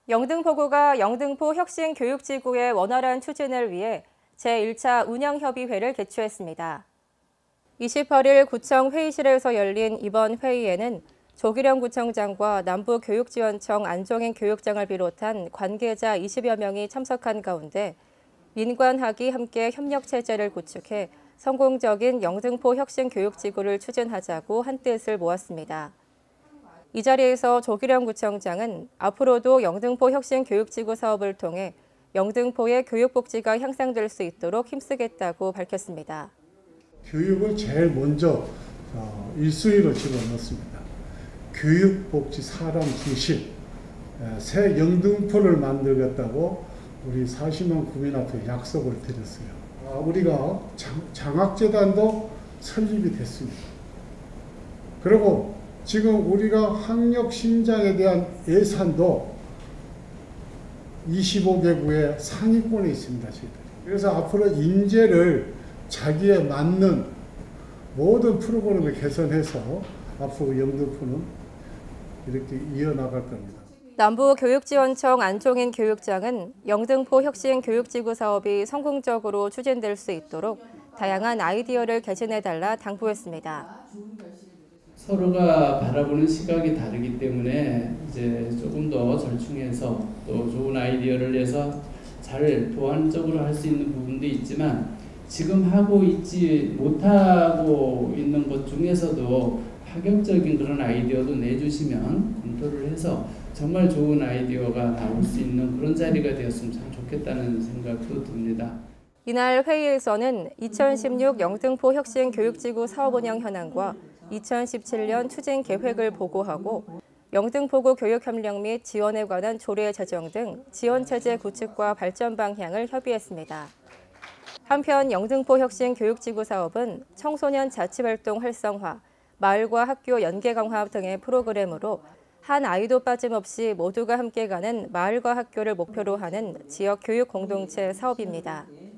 영등포구가 영등포 혁신교육지구의 원활한 추진을 위해 제1차 운영협의회를 개최했습니다. 28일 구청 회의실에서 열린 이번 회의에는 조기령 구청장과 남부교육지원청 안종인 교육장을 비롯한 관계자 20여 명이 참석한 가운데 민관학이 함께 협력체제를 구축해 성공적인 영등포 혁신교육지구를 추진하자고 한뜻을 모았습니다. 이 자리에서 조기령 구청장은 앞으로도 영등포 혁신교육지구 사업을 통해 영등포의 교육복지가 향상될 수 있도록 힘쓰겠다고 밝혔습니다. 교육을 제일 먼저 1순위로 집어넣습니다. 교육복지 사람 중심, 새 영등포를 만들겠다고 우리 40만 구민 앞에 약속을 드렸어요. 우리가 장학재단도 설립이 됐습니다. 그리고 지금 우리가 학력 신장에 대한 예산도 25개구의 상위권에 있습니다. 저희들이. 그래서 앞으로 인재를 자기에 맞는 모든 프로그램을 개선해서 앞으로 영등포는 이렇게 이어나갈 겁니다. 남부교육지원청 안종인 교육장은 영등포 혁신교육지구 사업이 성공적으로 추진될 수 있도록 다양한 아이디어를 개진해달라 당부했습니다. 서로가 바라보는 시각이 다르기 때문에 이제 조금 더 절충해서 또 좋은 아이디어를 내서 잘 보완적으로 할 수 있는 부분도 있지만 지금 하고 있지 못하고 있는 것 중에서도 파격적인 그런 아이디어도 내주시면 검토를 해서 정말 좋은 아이디어가 나올 수 있는 그런 자리가 되었으면 참 좋겠다는 생각도 듭니다. 이날 회의에서는 2016 영등포 혁신교육지구 사업 운영 현황과 2017년 추진 계획을 보고하고 영등포구 교육협력 및 지원에 관한 조례 제정 등 지원체제 구축과 발전 방향을 협의했습니다. 한편 영등포 혁신교육지구 사업은 청소년 자치활동 활성화, 마을과 학교 연계 강화 등의 프로그램으로 한 아이도 빠짐없이 모두가 함께 가는 마을과 학교를 목표로 하는 지역 교육 공동체 사업입니다.